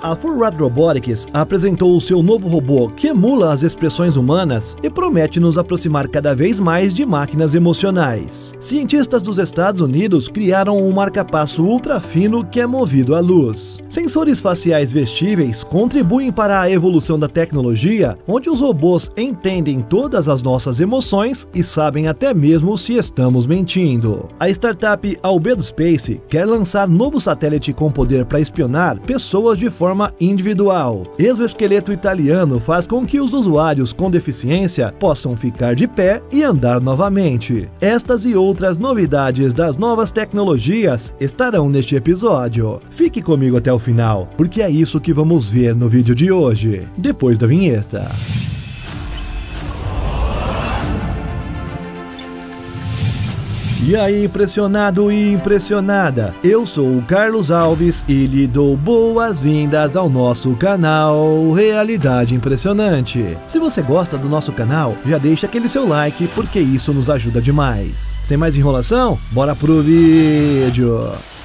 A Furrat Robotics apresentou o seu novo robô que emula as expressões humanas e promete nos aproximar cada vez mais de máquinas emocionais. Cientistas dos Estados Unidos criaram um marca-passo ultra fino que é movido à luz. Sensores faciais vestíveis contribuem para a evolução da tecnologia, onde os robôs entendem todas as nossas emoções e sabem até mesmo se estamos mentindo. A startup Albedo Space quer lançar novo satélite com poder para espionar pessoas de forma individual. Exoesqueleto italiano faz com que os usuários com deficiência possam ficar de pé e andar novamente. Estas e outras novidades das novas tecnologias estarão neste episódio. Fique comigo até o final, porque é isso que vamos ver no vídeo de hoje, depois da vinheta. E aí, impressionado e impressionada? Eu sou o Carlos Alves e lhe dou boas-vindas ao nosso canal Realidade Impressionante. Se você gosta do nosso canal, já deixa aquele seu like porque isso nos ajuda demais. Sem mais enrolação, bora pro vídeo!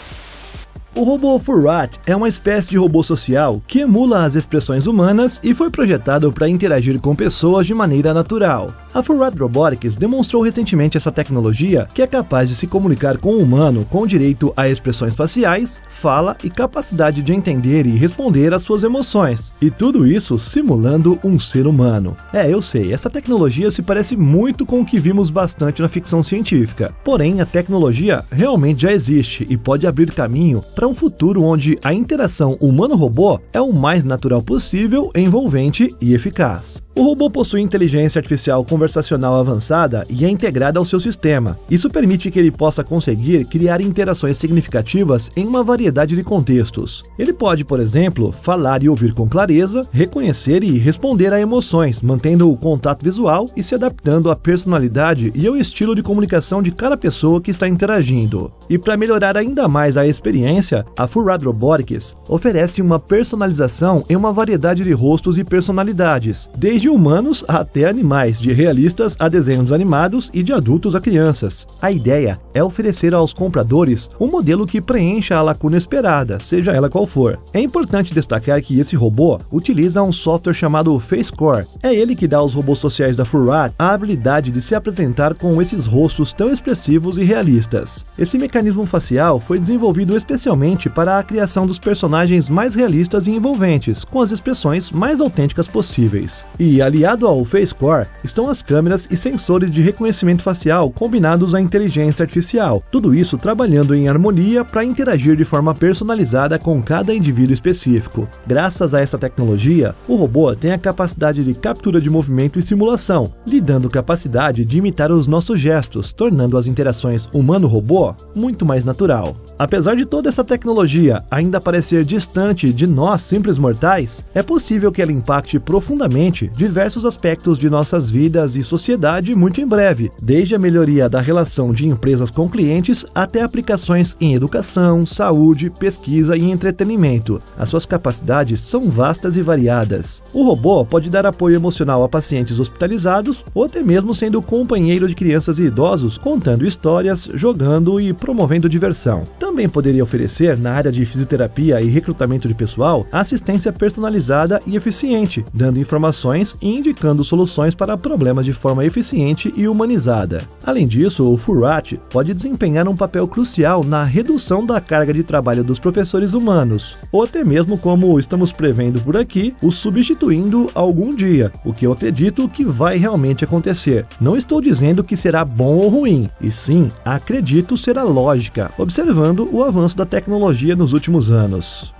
O robô Furrat é uma espécie de robô social que emula as expressões humanas e foi projetado para interagir com pessoas de maneira natural. A Furrat Robotics demonstrou recentemente essa tecnologia que é capaz de se comunicar com o humano com direito a expressões faciais, fala e capacidade de entender e responder às suas emoções. E tudo isso simulando um ser humano. Eu sei, essa tecnologia se parece muito com o que vimos bastante na ficção científica. Porém, a tecnologia realmente já existe e pode abrir caminho para um futuro onde a interação humano-robô é o mais natural possível, envolvente e eficaz. O robô possui inteligência artificial conversacional avançada e é integrada ao seu sistema. Isso permite que ele possa conseguir criar interações significativas em uma variedade de contextos. Ele pode, por exemplo, falar e ouvir com clareza, reconhecer e responder a emoções, mantendo o contato visual e se adaptando à personalidade e ao estilo de comunicação de cada pessoa que está interagindo. E para melhorar ainda mais a experiência, a Furrat Robotics oferece uma personalização em uma variedade de rostos e personalidades, desde humanos até animais, de realistas a desenhos animados e de adultos a crianças. A ideia é oferecer aos compradores um modelo que preencha a lacuna esperada, seja ela qual for. É importante destacar que esse robô utiliza um software chamado FaceCore. É ele que dá aos robôs sociais da Furrat a habilidade de se apresentar com esses rostos tão expressivos e realistas. Esse mecanismo facial foi desenvolvido especialmente para a criação dos personagens mais realistas e envolventes, com as expressões mais autênticas possíveis. E aliado ao FaceCore estão as câmeras e sensores de reconhecimento facial combinados à inteligência artificial, tudo isso trabalhando em harmonia para interagir de forma personalizada com cada indivíduo específico. Graças a essa tecnologia, o robô tem a capacidade de captura de movimento e simulação, lhe dando capacidade de imitar os nossos gestos, tornando as interações humano-robô muito mais natural. Apesar de toda essa tecnologia ainda parecer distante de nós simples mortais, é possível que ela impacte profundamente diversos aspectos de nossas vidas e sociedade muito em breve, desde a melhoria da relação de empresas com clientes até aplicações em educação, saúde, pesquisa e entretenimento. As suas capacidades são vastas e variadas. O robô pode dar apoio emocional a pacientes hospitalizados ou até mesmo sendo companheiro de crianças e idosos, contando histórias, jogando e promovendo diversão. Também poderia oferecer, na área de fisioterapia e recrutamento de pessoal, assistência personalizada e eficiente, dando informações e indicando soluções para problemas de forma eficiente e humanizada. Além disso, o Furrat pode desempenhar um papel crucial na redução da carga de trabalho dos professores humanos, ou até mesmo, como estamos prevendo por aqui, o substituindo algum dia, o que eu acredito que vai realmente acontecer. Não estou dizendo que será bom ou ruim, e sim, acredito ser a lógica, observando o avanço da tecnologia nos últimos anos.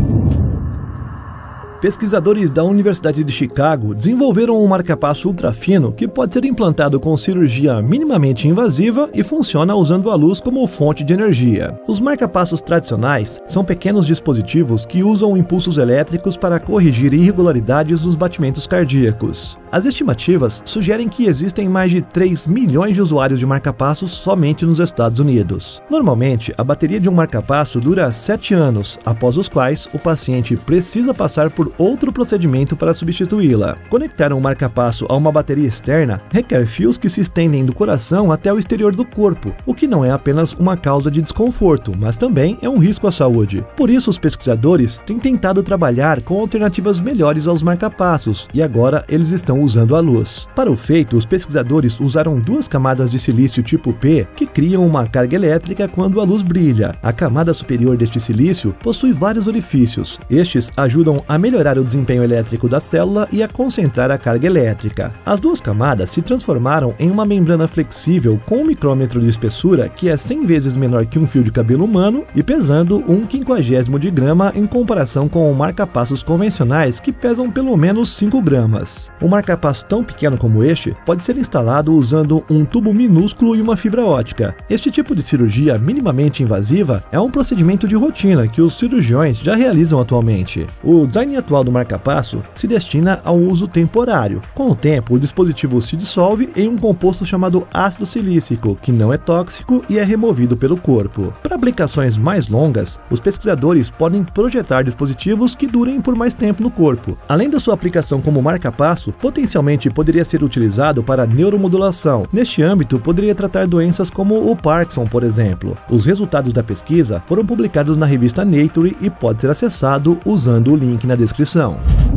Pesquisadores da Universidade de Chicago desenvolveram um marca-passo ultrafino que pode ser implantado com cirurgia minimamente invasiva e funciona usando a luz como fonte de energia. Os marca-passos tradicionais são pequenos dispositivos que usam impulsos elétricos para corrigir irregularidades nos batimentos cardíacos. As estimativas sugerem que existem mais de 3 milhões de usuários de marca-passos somente nos Estados Unidos. Normalmente, a bateria de um marca-passo dura 7 anos, após os quais o paciente precisa passar por outro procedimento para substituí-la. Conectar um marca-passo a uma bateria externa requer fios que se estendem do coração até o exterior do corpo, o que não é apenas uma causa de desconforto, mas também é um risco à saúde. Por isso, os pesquisadores têm tentado trabalhar com alternativas melhores aos marca-passos, e agora eles estão usando a luz. Para o feito, os pesquisadores usaram 2 camadas de silício tipo P que criam uma carga elétrica quando a luz brilha. A camada superior deste silício possui vários orifícios. Estes ajudam a melhorar o desempenho elétrico da célula e a concentrar a carga elétrica. As 2 camadas se transformaram em uma membrana flexível com um micrômetro de espessura que é 100 vezes menor que um fio de cabelo humano e pesando 1/50 de grama em comparação com marca-passos convencionais que pesam pelo menos 5 gramas. Um marca-passo tão pequeno como este pode ser instalado usando um tubo minúsculo e uma fibra ótica. Este tipo de cirurgia minimamente invasiva é um procedimento de rotina que os cirurgiões já realizam atualmente. O design atual do marca-passo se destina ao uso temporário. Com o tempo, o dispositivo se dissolve em um composto chamado ácido silícico, que não é tóxico e é removido pelo corpo. Para aplicações mais longas, os pesquisadores podem projetar dispositivos que durem por mais tempo no corpo. Além da sua aplicação como marca-passo, potencialmente poderia ser utilizado para neuromodulação. Neste âmbito, poderia tratar doenças como o Parkinson, por exemplo. Os resultados da pesquisa foram publicados na revista Nature e pode ser acessado usando o link na descrição.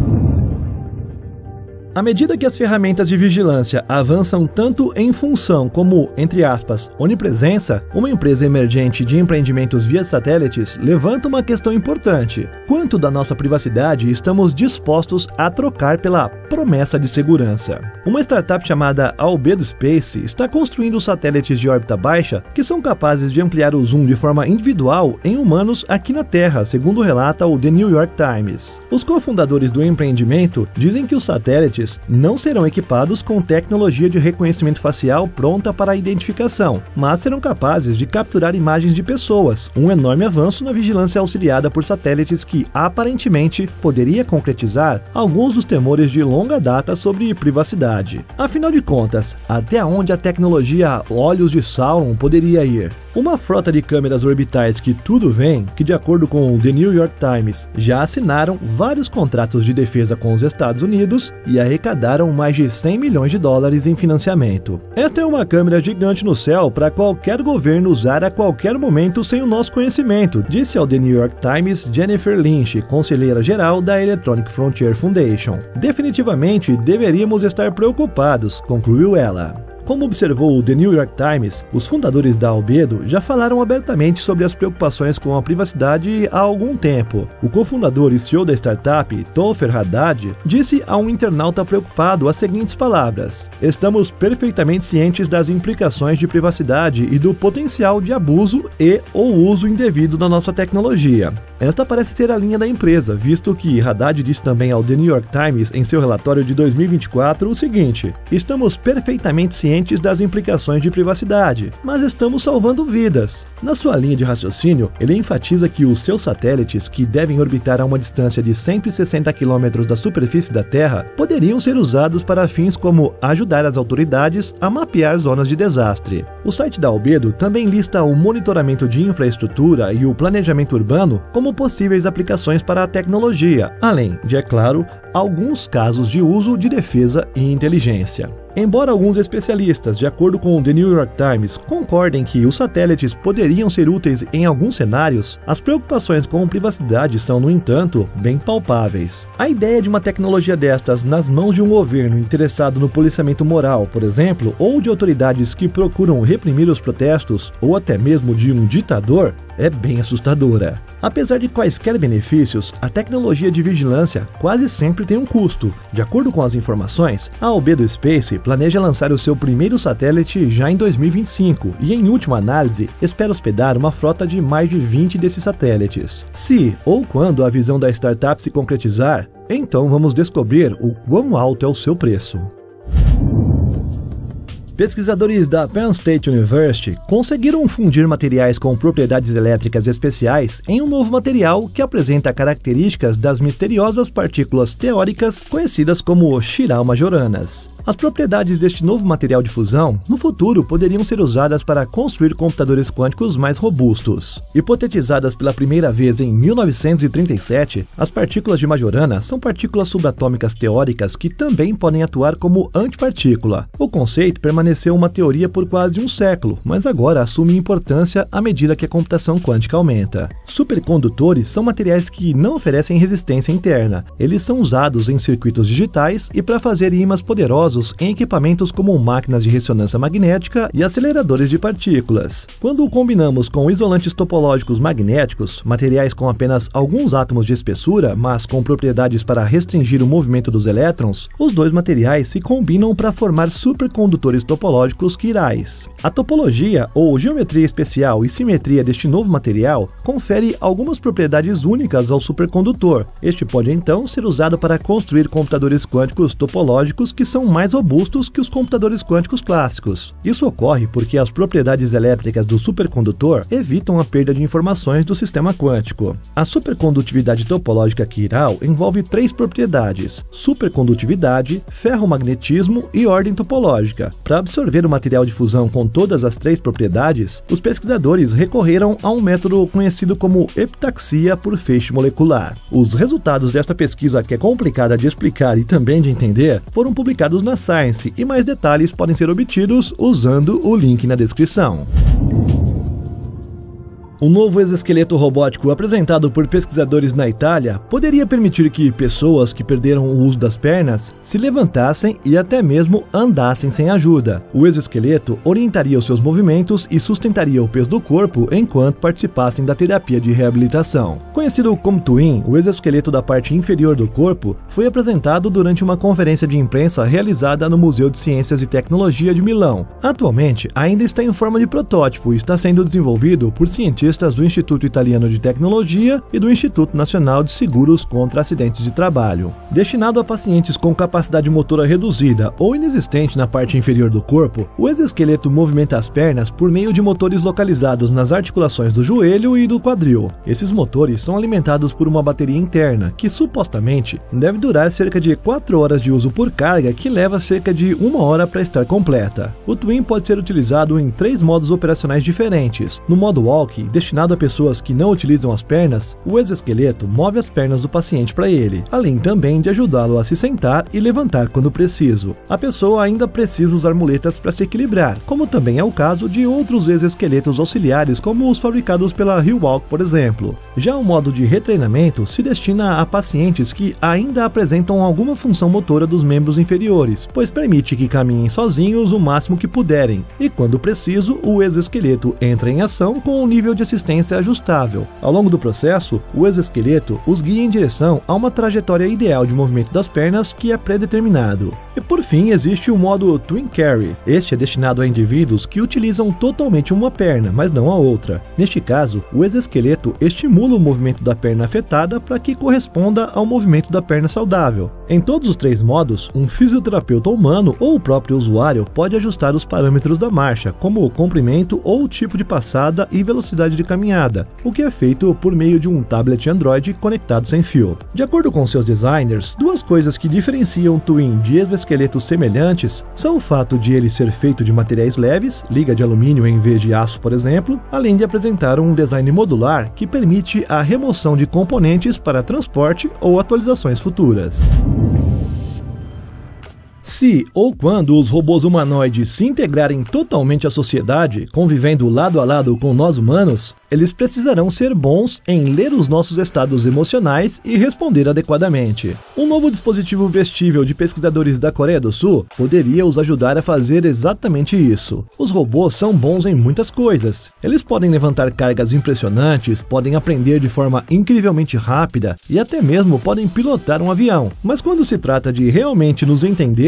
À medida que as ferramentas de vigilância avançam tanto em função como, entre aspas, onipresença, uma empresa emergente de empreendimentos via satélites levanta uma questão importante. Quanto da nossa privacidade estamos dispostos a trocar pela promessa de segurança? Uma startup chamada Albedo Space está construindo satélites de órbita baixa que são capazes de ampliar o zoom de forma individual em humanos aqui na Terra, segundo relata o The New York Times. Os cofundadores do empreendimento dizem que os satélites não serão equipados com tecnologia de reconhecimento facial pronta para a identificação, mas serão capazes de capturar imagens de pessoas, um enorme avanço na vigilância auxiliada por satélites que, aparentemente, poderia concretizar alguns dos temores de longa data sobre privacidade. Afinal de contas, até onde a tecnologia Olhos de Sauron poderia ir? Uma frota de câmeras orbitais que tudo vem, que de acordo com o The New York Times, já assinaram vários contratos de defesa com os Estados Unidos e arrecadaram mais de 100 milhões de dólares em financiamento. Esta é uma câmera gigante no céu para qualquer governo usar a qualquer momento sem o nosso conhecimento, disse ao The New York Times Jennifer Lynch, conselheira-geral da Electronic Frontier Foundation. Definitivamente deveríamos estar preocupados, concluiu ela. Como observou o The New York Times, os fundadores da Albedo já falaram abertamente sobre as preocupações com a privacidade há algum tempo. O cofundador e CEO da startup, Tofer Haddad, disse a um internauta preocupado as seguintes palavras: "Estamos perfeitamente cientes das implicações de privacidade e do potencial de abuso e ou uso indevido da nossa tecnologia." Esta parece ser a linha da empresa, visto que Haddad disse também ao The New York Times em seu relatório de 2024 o seguinte: "Estamos perfeitamente cientes das implicações de privacidade, mas estamos salvando vidas." Na sua linha de raciocínio, ele enfatiza que os seus satélites, que devem orbitar a uma distância de 160 km da superfície da Terra, poderiam ser usados para fins como ajudar as autoridades a mapear zonas de desastre. O site da Albedo também lista o monitoramento de infraestrutura e o planejamento urbano como possíveis aplicações para a tecnologia, além de, é claro, alguns casos de uso de defesa e inteligência. Embora alguns especialistas, de acordo com o The New York Times, concordem que os satélites poderiam ser úteis em alguns cenários, as preocupações com privacidade são, no entanto, bem palpáveis. A ideia de uma tecnologia destas nas mãos de um governo interessado no policiamento moral, por exemplo, ou de autoridades que procuram reprimir os protestos, ou até mesmo de um ditador, é bem assustadora. Apesar de quaisquer benefícios, a tecnologia de vigilância quase sempre tem um custo. De acordo com as informações, a Albedo Space planeja lançar o seu primeiro satélite já em 2025 e, em última análise, espera hospedar uma frota de mais de 20 desses satélites. Se ou quando a visão da startup se concretizar, então vamos descobrir o quão alto é o seu preço. Pesquisadores da Penn State University conseguiram fundir materiais com propriedades elétricas especiais em um novo material que apresenta características das misteriosas partículas teóricas conhecidas como Chiral-majoranas. As propriedades deste novo material de fusão, no futuro, poderiam ser usadas para construir computadores quânticos mais robustos. Hipotetizadas pela primeira vez em 1937, as partículas de Majorana são partículas subatômicas teóricas que também podem atuar como antipartícula. O conceito permaneceu uma teoria por quase um século, mas agora assume importância à medida que a computação quântica aumenta. Supercondutores são materiais que não oferecem resistência interna. Eles são usados em circuitos digitais e para fazer ímãs poderosos em equipamentos como máquinas de ressonância magnética e aceleradores de partículas. Quando o combinamos com isolantes topológicos magnéticos, materiais com apenas alguns átomos de espessura, mas com propriedades para restringir o movimento dos elétrons, os dois materiais se combinam para formar supercondutores topológicos quirais. A topologia, ou geometria especial e simetria deste novo material, confere algumas propriedades únicas ao supercondutor. Este pode então ser usado para construir computadores quânticos topológicos que são mais robustos que os computadores quânticos clássicos. Isso ocorre porque as propriedades elétricas do supercondutor evitam a perda de informações do sistema quântico. A supercondutividade topológica quiral envolve três propriedades: supercondutividade, ferromagnetismo e ordem topológica. Para absorver o material de fusão com todas as três propriedades, os pesquisadores recorreram a um método conhecido como epitaxia por feixe molecular. Os resultados desta pesquisa, que é complicada de explicar e também de entender, foram publicados na Science e mais detalhes podem ser obtidos usando o link na descrição. Um novo exoesqueleto robótico apresentado por pesquisadores na Itália poderia permitir que pessoas que perderam o uso das pernas se levantassem e até mesmo andassem sem ajuda. O exoesqueleto orientaria os seus movimentos e sustentaria o peso do corpo enquanto participassem da terapia de reabilitação. Conhecido como Twin, o exoesqueleto da parte inferior do corpo foi apresentado durante uma conferência de imprensa realizada no Museu de Ciências e Tecnologia de Milão. Atualmente, ainda está em forma de protótipo e está sendo desenvolvido por cientistas do Instituto Italiano de Tecnologia e do Instituto Nacional de Seguros contra Acidentes de Trabalho. Destinado a pacientes com capacidade motora reduzida ou inexistente na parte inferior do corpo, o exoesqueleto movimenta as pernas por meio de motores localizados nas articulações do joelho e do quadril. Esses motores são alimentados por uma bateria interna, que supostamente deve durar cerca de 4 horas de uso por carga, que leva cerca de 1 hora para estar completa. O Twin pode ser utilizado em 3 modos operacionais diferentes. No modo Walk, destinado a pessoas que não utilizam as pernas, o exoesqueleto move as pernas do paciente para ele, além também de ajudá-lo a se sentar e levantar quando preciso. A pessoa ainda precisa usar muletas para se equilibrar, como também é o caso de outros exoesqueletos auxiliares, como os fabricados pela HealWalk, por exemplo. Já o modo de retreinamento se destina a pacientes que ainda apresentam alguma função motora dos membros inferiores, pois permite que caminhem sozinhos o máximo que puderem, e quando preciso, o exoesqueleto entra em ação com um nível de assistência ajustável. Ao longo do processo, o exoesqueleto os guia em direção a uma trajetória ideal de movimento das pernas que é predeterminado. E por fim, existe o modo Twin Carry. Este é destinado a indivíduos que utilizam totalmente uma perna, mas não a outra. Neste caso, o exoesqueleto estimula o movimento da perna afetada para que corresponda ao movimento da perna saudável. Em todos os 3 modos, um fisioterapeuta humano ou o próprio usuário pode ajustar os parâmetros da marcha, como o comprimento ou o tipo de passada e velocidade de caminhada, o que é feito por meio de um tablet Android conectado sem fio. De acordo com seus designers, 2 coisas que diferenciam o Twin de exoesqueletos semelhantes são o fato de ele ser feito de materiais leves, liga de alumínio em vez de aço, por exemplo, além de apresentar um design modular que permite a remoção de componentes para transporte ou atualizações futuras. Se ou quando os robôs humanoides se integrarem totalmente à sociedade, convivendo lado a lado com nós humanos, eles precisarão ser bons em ler os nossos estados emocionais e responder adequadamente. Um novo dispositivo vestível de pesquisadores da Coreia do Sul poderia os ajudar a fazer exatamente isso. Os robôs são bons em muitas coisas. Eles podem levantar cargas impressionantes, podem aprender de forma incrivelmente rápida e até mesmo podem pilotar um avião. Mas quando se trata de realmente nos entender,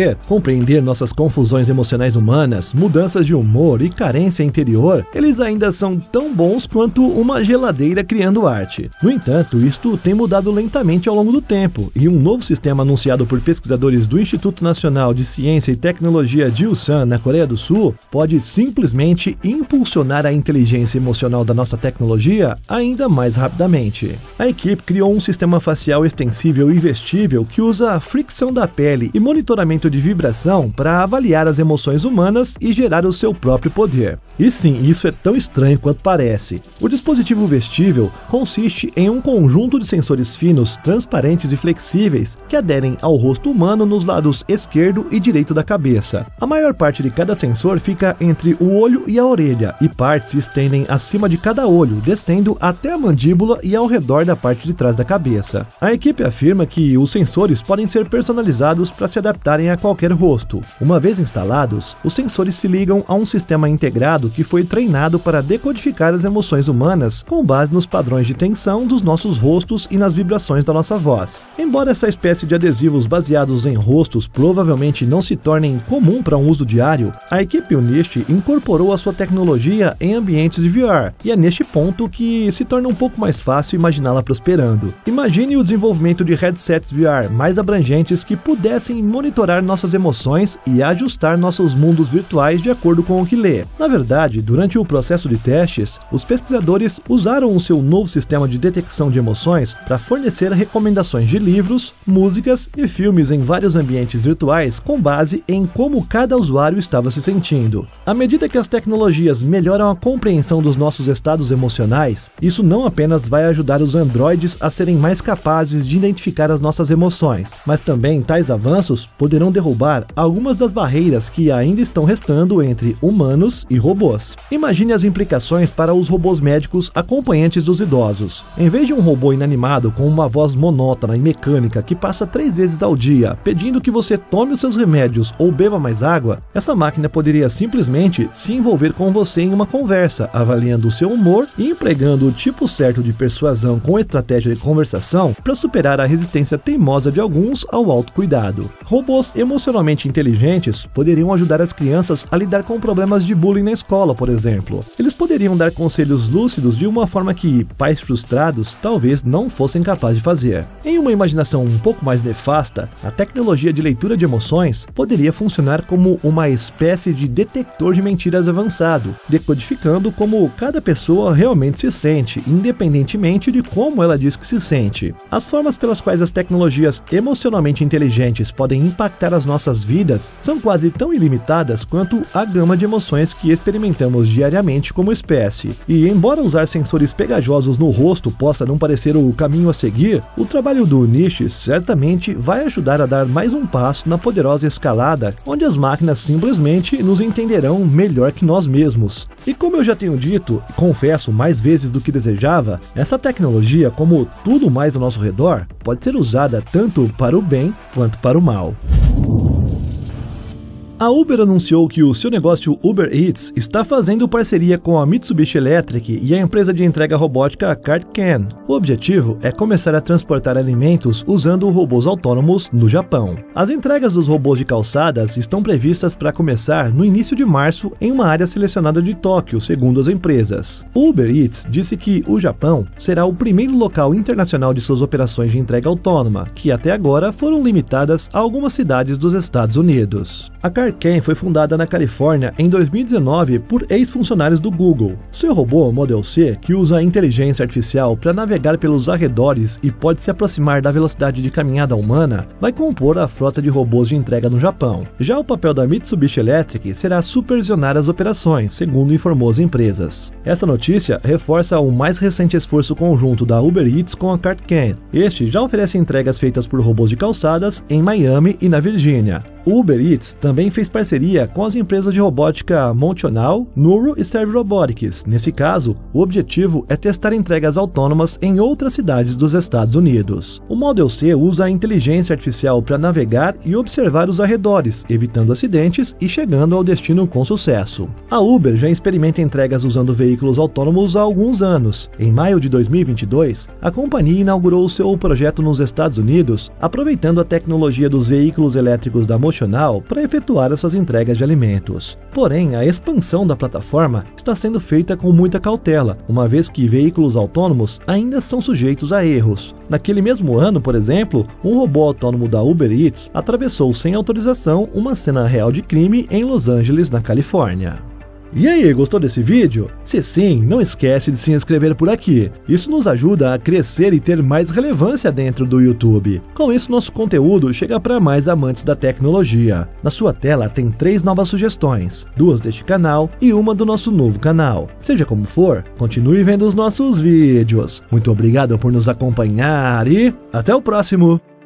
entender, compreender nossas confusões emocionais humanas, mudanças de humor e carência interior, eles ainda são tão bons quanto uma geladeira criando arte. No entanto, isto tem mudado lentamente ao longo do tempo, e um novo sistema anunciado por pesquisadores do Instituto Nacional de Ciência e Tecnologia de Ulsan, na Coreia do Sul, pode simplesmente impulsionar a inteligência emocional da nossa tecnologia ainda mais rapidamente. A equipe criou um sistema facial extensível e vestível que usa a fricção da pele e monitoramento de vibração para avaliar as emoções humanas e gerar o seu próprio poder. E sim, isso é tão estranho quanto parece. O dispositivo vestível consiste em um conjunto de sensores finos, transparentes e flexíveis que aderem ao rosto humano nos lados esquerdo e direito da cabeça. A maior parte de cada sensor fica entre o olho e a orelha, e partes se estendem acima de cada olho, descendo até a mandíbula e ao redor da parte de trás da cabeça. A equipe afirma que os sensores podem ser personalizados para se adaptarem a qualquer rosto. Uma vez instalados, os sensores se ligam a um sistema integrado que foi treinado para decodificar as emoções humanas com base nos padrões de tensão dos nossos rostos e nas vibrações da nossa voz. Embora essa espécie de adesivos baseados em rostos provavelmente não se tornem comum para um uso diário, a equipe Unist incorporou a sua tecnologia em ambientes de VR, e é neste ponto que se torna um pouco mais fácil imaginá-la prosperando. Imagine o desenvolvimento de headsets VR mais abrangentes que pudessem monitorar nossas emoções e ajustar nossos mundos virtuais de acordo com o que lê. Na verdade, durante o processo de testes, os pesquisadores usaram o seu novo sistema de detecção de emoções para fornecer recomendações de livros, músicas e filmes em vários ambientes virtuais com base em como cada usuário estava se sentindo. À medida que as tecnologias melhoram a compreensão dos nossos estados emocionais, isso não apenas vai ajudar os androides a serem mais capazes de identificar as nossas emoções, mas também tais avanços poderão derrubar algumas das barreiras que ainda estão restando entre humanos e robôs. Imagine as implicações para os robôs médicos acompanhantes dos idosos. Em vez de um robô inanimado com uma voz monótona e mecânica que passa 3 vezes ao dia pedindo que você tome os seus remédios ou beba mais água, essa máquina poderia simplesmente se envolver com você em uma conversa, avaliando o seu humor e empregando o tipo certo de persuasão com estratégia de conversação para superar a resistência teimosa de alguns ao autocuidado. Robôs emocionalmente inteligentes poderiam ajudar as crianças a lidar com problemas de bullying na escola, por exemplo. Eles poderiam dar conselhos lúcidos de uma forma que pais frustrados talvez não fossem capazes de fazer. Em uma imaginação um pouco mais nefasta, a tecnologia de leitura de emoções poderia funcionar como uma espécie de detector de mentiras avançado, decodificando como cada pessoa realmente se sente, independentemente de como ela diz que se sente. As formas pelas quais as tecnologias emocionalmente inteligentes podem impactar as nossas vidas são quase tão ilimitadas quanto a gama de emoções que experimentamos diariamente como espécie. E embora usar sensores pegajosos no rosto possa não parecer o caminho a seguir, o trabalho do Unist certamente vai ajudar a dar mais um passo na poderosa escalada, onde as máquinas simplesmente nos entenderão melhor que nós mesmos. E como eu já tenho dito, e confesso mais vezes do que desejava, essa tecnologia, como tudo mais ao nosso redor, pode ser usada tanto para o bem quanto para o mal. A Uber anunciou que o seu negócio Uber Eats está fazendo parceria com a Mitsubishi Electric e a empresa de entrega robótica CartCan. O objetivo é começar a transportar alimentos usando robôs autônomos no Japão. As entregas dos robôs de calçadas estão previstas para começar no início de março em uma área selecionada de Tóquio, segundo as empresas. O Uber Eats disse que o Japão será o primeiro local internacional de suas operações de entrega autônoma, que até agora foram limitadas a algumas cidades dos Estados Unidos. A CartCan foi fundada na Califórnia em 2019 por ex-funcionários do Google. Seu robô Model C, que usa a inteligência artificial para navegar pelos arredores e pode se aproximar da velocidade de caminhada humana, vai compor a frota de robôs de entrega no Japão. Já o papel da Mitsubishi Electric será supervisionar as operações, segundo informou as empresas. Essa notícia reforça o mais recente esforço conjunto da Uber Eats com a CartCan. Este já oferece entregas feitas por robôs de calçadas em Miami e na Virgínia. O Uber Eats também fez parceria com as empresas de robótica Montional, Nuro e Serve Robotics. Nesse caso, o objetivo é testar entregas autônomas em outras cidades dos Estados Unidos. O Model C usa a inteligência artificial para navegar e observar os arredores, evitando acidentes e chegando ao destino com sucesso. A Uber já experimenta entregas usando veículos autônomos há alguns anos. Em maio de 2022, a companhia inaugurou seu projeto nos Estados Unidos, aproveitando a tecnologia dos veículos elétricos da Motional nacional para efetuar as suas entregas de alimentos. Porém, a expansão da plataforma está sendo feita com muita cautela, uma vez que veículos autônomos ainda são sujeitos a erros. Naquele mesmo ano, por exemplo, um robô autônomo da Uber Eats atravessou sem autorização uma cena real de crime em Los Angeles, na Califórnia. E aí, gostou desse vídeo? Se sim, não esquece de se inscrever por aqui. Isso nos ajuda a crescer e ter mais relevância dentro do YouTube. Com isso, nosso conteúdo chega para mais amantes da tecnologia. Na sua tela tem 3 novas sugestões, 2 deste canal e uma do nosso novo canal. Seja como for, continue vendo os nossos vídeos. Muito obrigado por nos acompanhar e até o próximo!